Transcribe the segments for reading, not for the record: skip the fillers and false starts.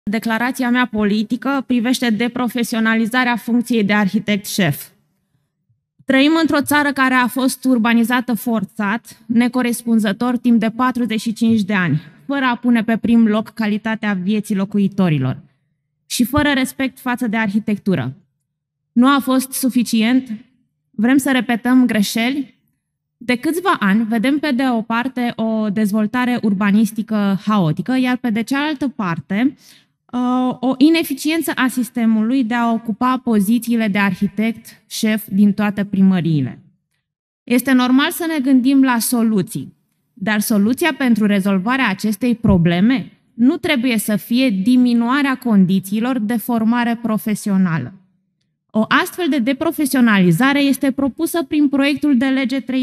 Declarația mea politică privește deprofesionalizarea funcției de arhitect șef. Trăim într-o țară care a fost urbanizată forțat, necorespunzător timp de 45 de ani, fără a pune pe prim loc calitatea vieții locuitorilor și fără respect față de arhitectură. Nu a fost suficient? Vrem să repetăm greșeli? De câțiva ani vedem pe de o parte o dezvoltare urbanistică haotică, iar pe de cealaltă parte o ineficiență a sistemului de a ocupa pozițiile de arhitect șef din toate primăriile. Este normal să ne gândim la soluții, dar soluția pentru rezolvarea acestei probleme nu trebuie să fie diminuarea condițiilor de formare profesională. O astfel de deprofesionalizare este propusă prin proiectul de lege 359/2021,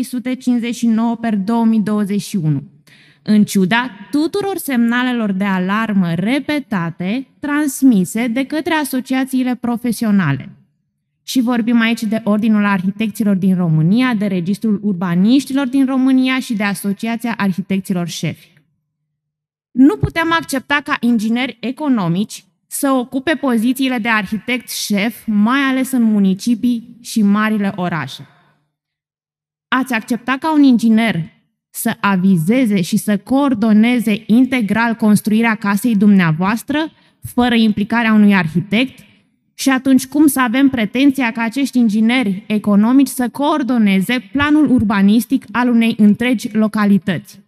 în ciuda tuturor semnalelor de alarmă repetate transmise de către asociațiile profesionale. Și vorbim aici de Ordinul Arhitecților din România, de Registrul Urbaniștilor din România și de Asociația Arhitecților Șefi. Nu putem accepta ca ingineri economici să ocupe pozițiile de arhitect șef, mai ales în municipii și marile orașe. Ați accepta ca un inginer să avizeze și să coordoneze integral construirea casei dumneavoastră, fără implicarea unui arhitect? Și atunci cum să avem pretenția ca acești ingineri economici să coordoneze planul urbanistic al unei întregi localități?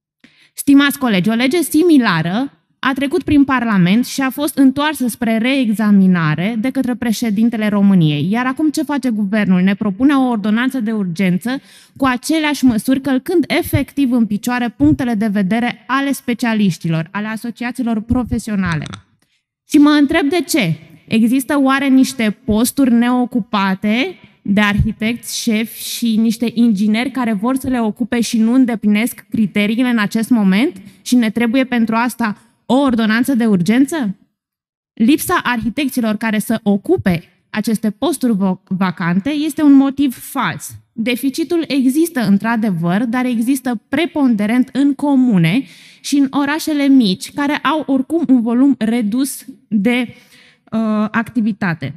Stimați colegi, o lege similară a trecut prin Parlament și a fost întoarsă spre reexaminare de către președintele României. Iar acum ce face guvernul? Ne propune o ordonanță de urgență cu aceleași măsuri, călcând efectiv în picioare punctele de vedere ale specialiștilor, ale asociațiilor profesionale. Și mă întreb de ce? Există oare niște posturi neocupate de arhitecți șefi și niște ingineri care vor să le ocupe și nu îndeplinesc criteriile în acest moment și ne trebuie pentru asta o ordonanță de urgență? Lipsa arhitecților care să ocupe aceste posturi vacante este un motiv fals. Deficitul există într-adevăr, dar există preponderent în comune și în orașele mici, care au oricum un volum redus de activitate.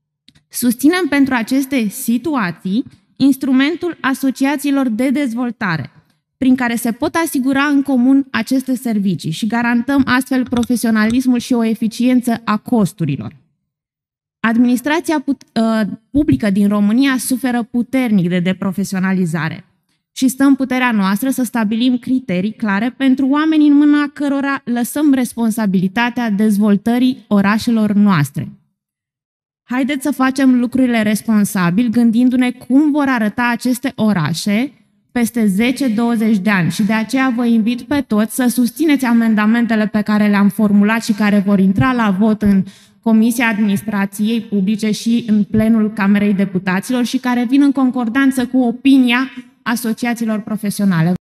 Susținem pentru aceste situații instrumentul asociațiilor de dezvoltare, prin care se pot asigura în comun aceste servicii și garantăm astfel profesionalismul și o eficiență a costurilor. Administrația publică din România suferă puternic de deprofesionalizare și stă în puterea noastră să stabilim criterii clare pentru oamenii în mâna cărora lăsăm responsabilitatea dezvoltării orașelor noastre. Haideți să facem lucrurile responsabil, gândindu-ne cum vor arăta aceste orașe peste 10-20 de ani și de aceea vă invit pe toți să susțineți amendamentele pe care le-am formulat și care vor intra la vot în Comisia Administrației Publice și în plenul Camerei Deputaților și care vin în concordanță cu opinia asociațiilor profesionale.